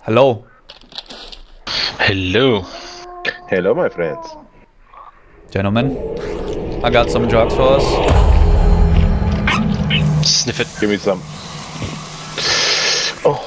Hello. Hello. Hello, my friends. Gentlemen, I got some drugs for us. Sniff it. Give me some. Oh.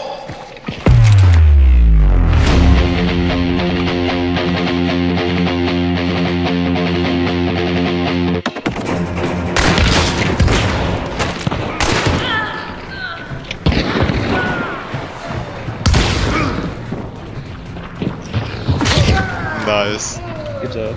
Nice. Good job.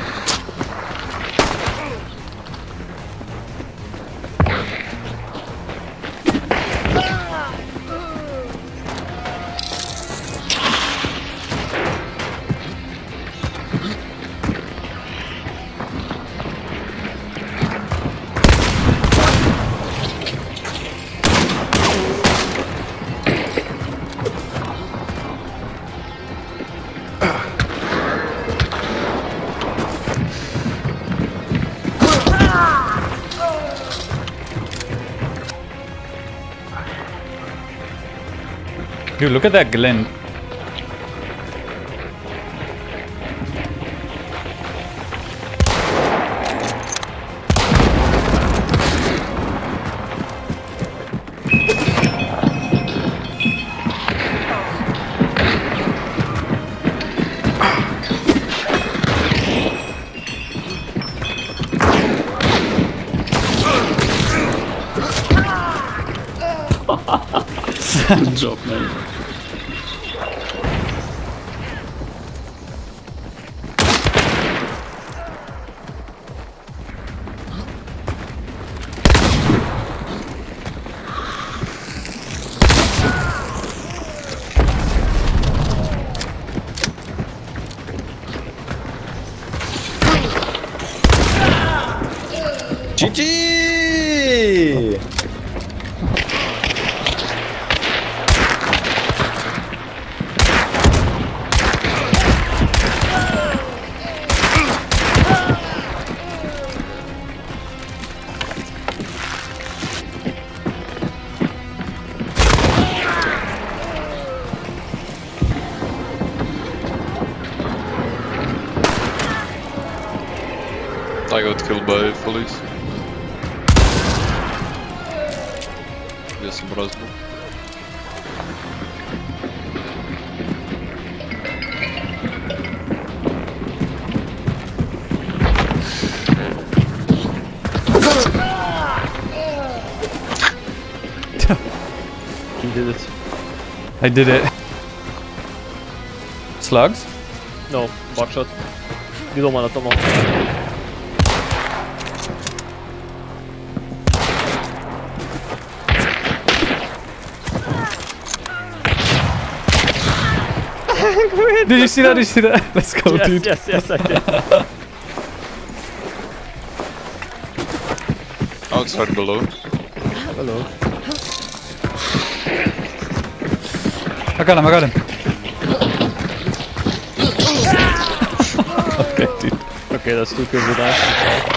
Dude, look at that glint. Good job, man. GG! I got killed by police. Yes, Brazil. You did it. I did it. Slugs? No, buckshot. You don't want to come on. Did you see that? Did you see that? Let's go, Yes, dude. yes, I did. Outside below. Hello. I got him, I got him. Okay, dude. Okay, that's 2 kills with that.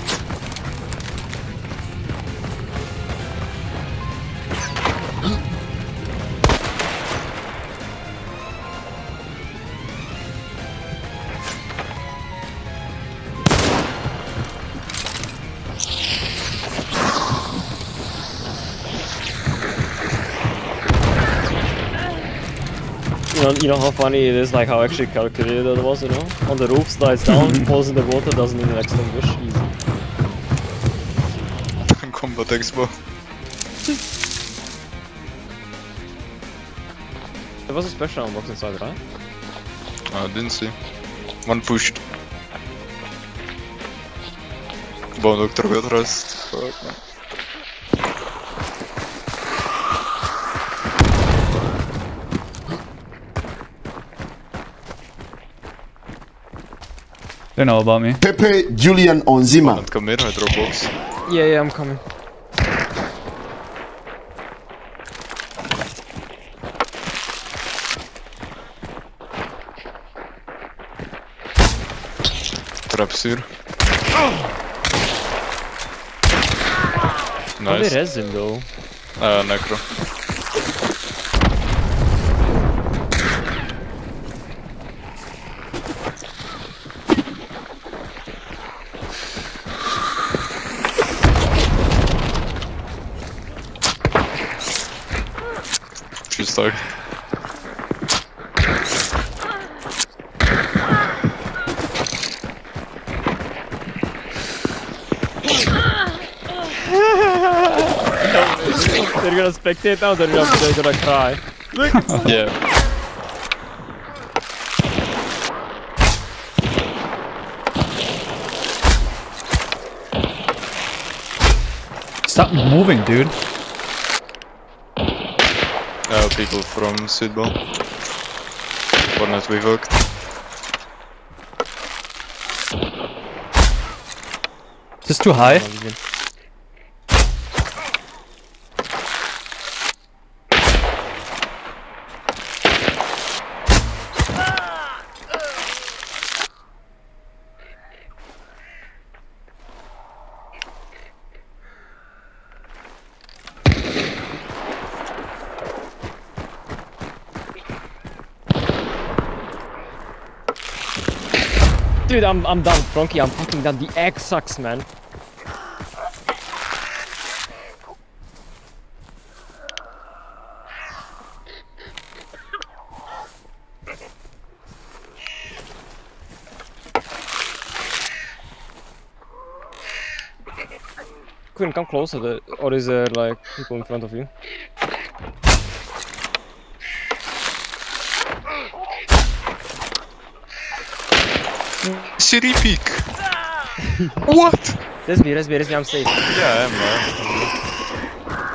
You know how funny it is, like how actually calculated it was, you know? On the roof, slides down, falls in the water, doesn't even extinguish. Easy. Combat Expo. There was a special unbox inside, right? I didn't see. One pushed. Bone Doctor got rest. Fuck, man. They know about me. Pepe Julian Onzima. Don't come here, I drop box. Yeah, I'm coming. Traps here. How Nice. they res him though? Necro. stuck. They're gonna spectate now, they're gonna cry. Yeah. Stop moving, dude. People from Sydball. Or not we hooked. Is this too high? Dude, I'm done, Frankie, I'm fucking done. The egg sucks, man. Couldn't come closer, or is there like people in front of you? City peak. What? Resme, I'm safe. Yeah, I am.